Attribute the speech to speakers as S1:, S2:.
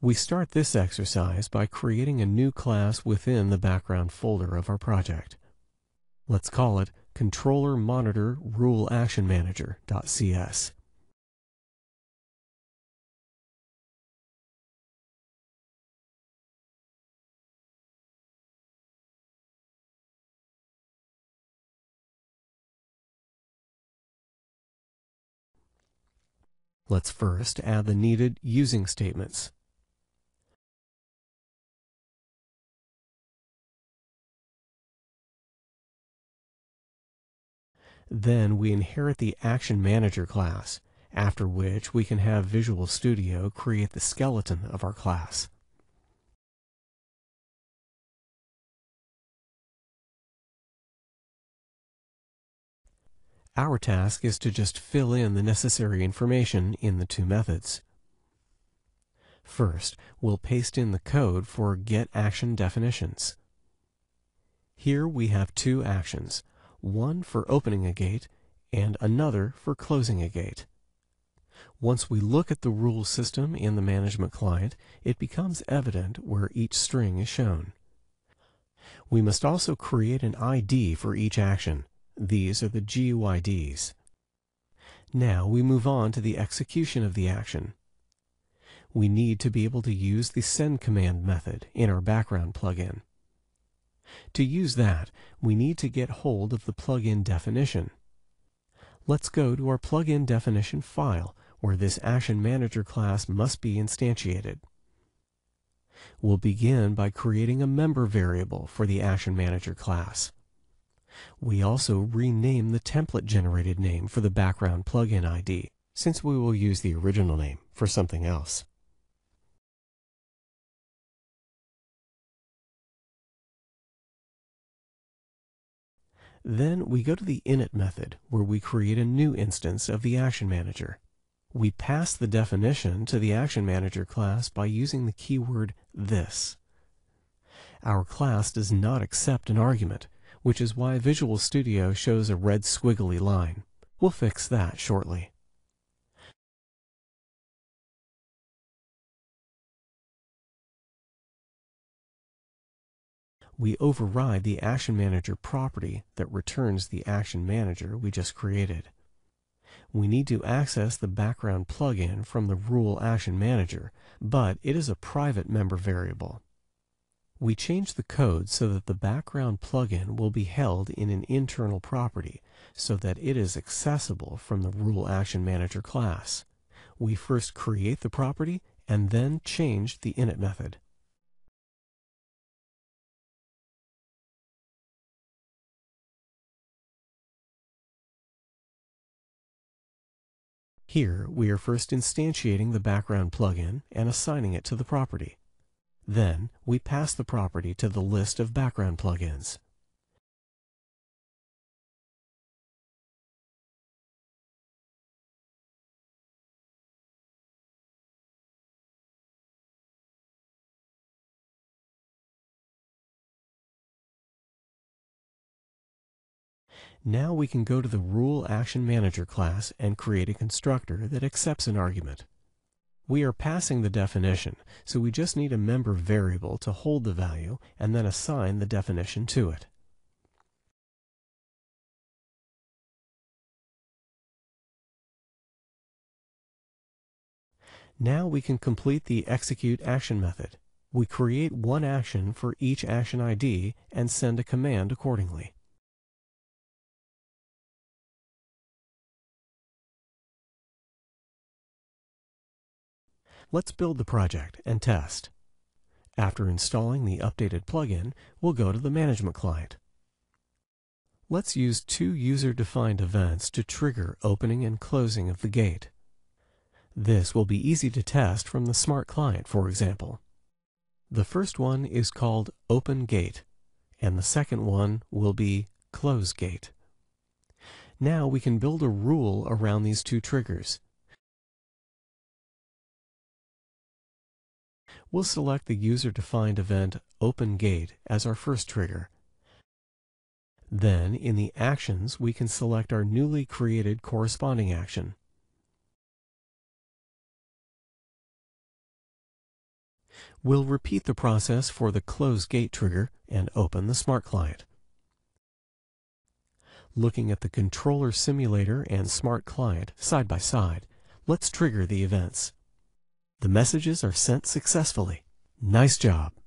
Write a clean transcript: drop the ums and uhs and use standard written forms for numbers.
S1: We start this exercise by creating a new class within the background folder of our project. Let's call it Controller Monitor Rule Action Manager.cs. Let's first add the needed using statements. Then we inherit the Action Manager class, after which we can have Visual Studio create the skeleton of our class. Our task is to just fill in the necessary information in the two methods. First, we'll paste in the code for getActionDefinitions. Here we have two actions, one for opening a gate and another for closing a gate. Once we look at the rule system in the management client, it becomes evident where each string is shown. We must also create an ID for each action. These are the GUIDs. Now we move on to the execution of the action. We need to be able to use the send command method in our background plugin. To use that, we need to get hold of the plugin definition. Let's go to our plugin definition file, where this Action Manager class must be instantiated. We'll begin by creating a member variable for the Action Manager class. We also rename the template-generated name for the background plugin ID, since we will use the original name for something else. Then we go to the init method, where we create a new instance of the Action Manager. We pass the definition to the Action Manager class by using the keyword this. Our class does not accept an argument, which is why Visual Studio shows a red squiggly line. We'll fix that shortly. We override the Action Manager property that returns the Action Manager we just created. We need to access the background plugin from the Rule Action Manager, but it is a private member variable. We change the code so that the background plugin will be held in an internal property so that it is accessible from the Rule Action Manager class. We first create the property and then change the init method. Here, we are first instantiating the background plugin and assigning it to the property. Then, we pass the property to the list of background plugins. Now we can go to the Rule Action Manager class and create a constructor that accepts an argument. We are passing the definition, so we just need a member variable to hold the value and then assign the definition to it. Now we can complete the execute action method. We create one action for each action ID and send a command accordingly. Let's build the project and test. After installing the updated plugin, we'll go to the management client. Let's use two user-defined events to trigger opening and closing of the gate. This will be easy to test from the Smart Client, for example. The first one is called Open Gate, and the second one will be Close Gate. Now we can build a rule around these two triggers. We'll select the user-defined event OpenGate as our first trigger. Then, in the Actions, we can select our newly created corresponding action. We'll repeat the process for the close gate trigger and open the Smart Client. Looking at the controller simulator and Smart Client side by side, let's trigger the events. The messages are sent successfully. Nice job!